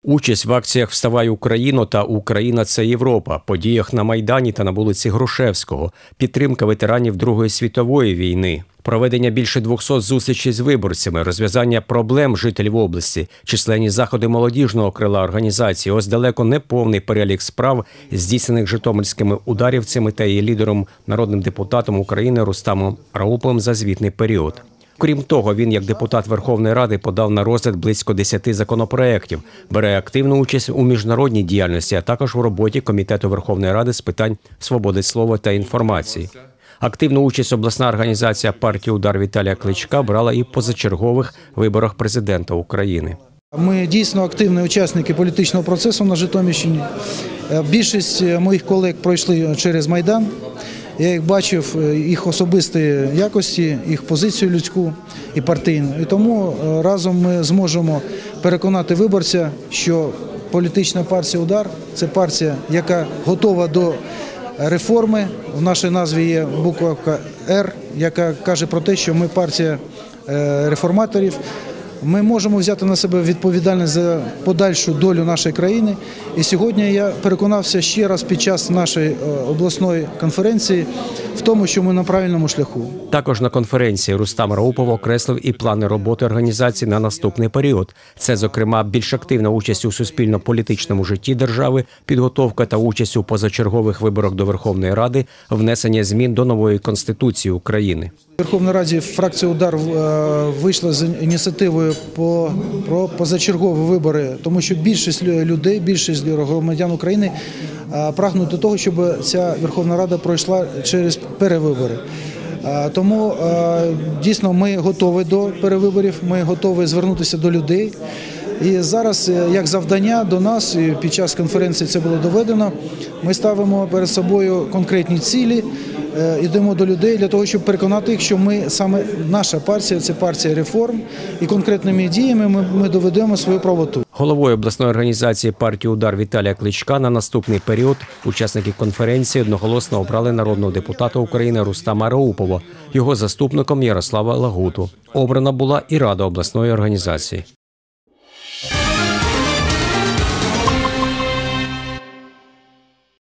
Участь в акціях «Вставай, Україно» та «Україна – це Європа», подіях на Майдані та на вулиці Грушевського, підтримка ветеранів Другої світової війни, проведення більше 200 зустрічей з виборцями, розв'язання проблем жителів області, численні заходи молодіжного крила організації. Ось далеко не повний перелік справ, здійснених житомирськими ударівцями та її лідером, народним депутатом України Рустамом Рауповим за звітний період. Крім того, він, як депутат Верховної Ради, подав на розгляд близько 10 законопроєктів, бере активну участь у міжнародній діяльності, а також у роботі Комітету Верховної Ради з питань свободи слова та інформації. Активну участь обласна організація партії «Удар» Віталія Кличка брала і в позачергових виборах президента України. Ми дійсно активні учасники політичного процесу на Житомирщині. Більшість моїх колег пройшли через Майдан. Я їх бачив, їх особисті якості, їх позицію людську і партійну. І тому разом ми зможемо переконати виборця, що політична партія «Удар» – це партія, яка готова до реформи. В нашій назві є буковка «Р», яка каже про те, що ми партія реформаторів. Ми можемо взяти на себе відповідальність за подальшу долю нашої країни. І сьогодні я переконався ще раз під час нашої обласної конференції в тому, що ми на правильному шляху. Також на конференції Рустам Раупов окреслив і плани роботи організації на наступний період. Це, зокрема, більш активна участь у суспільно-політичному житті держави, підготовка та участь у позачергових виборах до Верховної Ради, внесення змін до нової Конституції України. У Верховній Раді фракція «Удар» вийшла з ініціативою про позачергові вибори, тому що більшість людей, більшість громадян України прагнуть до того, щоб ця Верховна Рада пройшла через перевибори. Тому дійсно ми готові до перевиборів, ми готові звернутися до людей. І зараз, як завдання до нас, і під час конференції це було доведено, ми ставимо перед собою конкретні цілі, йдемо до людей для того, щоб переконати їх, що ми саме наша партія – це партія реформ, і конкретними діями ми доведемо свою правоту. Головою обласної організації партії «Удар» Віталія Кличка на наступний період учасники конференції одноголосно обрали народного депутата України Рустама Раупова, його заступником Ярослава Лагуту. Обрана була і Рада обласної організації.